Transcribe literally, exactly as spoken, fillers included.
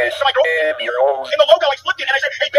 So my girl, and the logo, I flipped it, and I said, hey,